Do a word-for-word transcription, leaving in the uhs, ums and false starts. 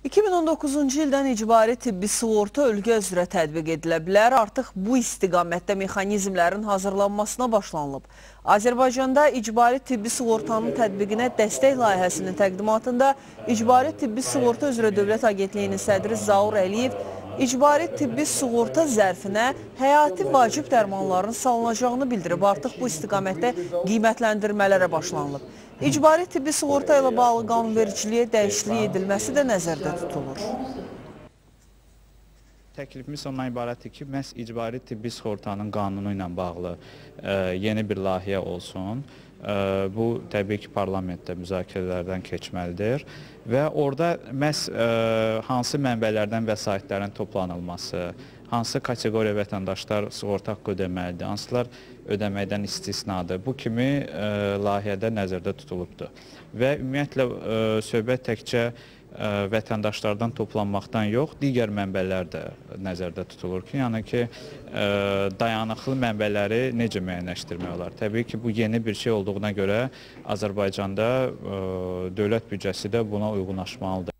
iki min on doqquzuncu ildən icbari tibbi sığorta ölkə üzrə tətbiq edilə bilər. Artıq bu istiqamətdə mexanizmlərin hazırlanmasına başlanılıb. Azərbaycanda icbari tibbi sığortanın tətbiqinə dəstək layihəsinin təqdimatında icbari tibbi sığorta üzrə Dövlət Agentliyinin sədri Zaur Əliyev icbari tibbi sığorta zərfinə həyati vacib dərmanların salınacağını bildirib. Artıq bu istiqamətdə qiymətləndirmələrə başlanılıb. İcbari tibbi sığorta ilə bağlı qanunvericiliyə dəyişiklik edilməsi də nəzərdə tutulur. Təklifimiz ondan ibarətdir ki, məhz icbari tibbi sığortanın qanunu ilə bağlı e, yeni bir layihə olsun. E, bu təbii ki, parlamentdə müzakirələrdən keçməlidir və orada məhz e, hansı mənbələrdən vəsaitlərin toplanılması, hansı kateqoriya vətəndaşlar sığorta haqqı ödəməlidir, hansılar ödəməkdən istisnadır. Bu kimi e, layihədə nəzərdə tutulubdur. Və ümumiyyətlə e, söhbət təkcə e, vətəndaşlardan toplanmaqdan yox, digər mənbələr də nəzərdə tutulur ki, yəni ki, e, dayanıqlı mənbələri necə müəyyənləşdirmək olar? Təbii ki, bu yeni bir şey olduğuna görə Azərbaycanda e, dövlət büdcəsi də buna uyğunlaşmalıdır.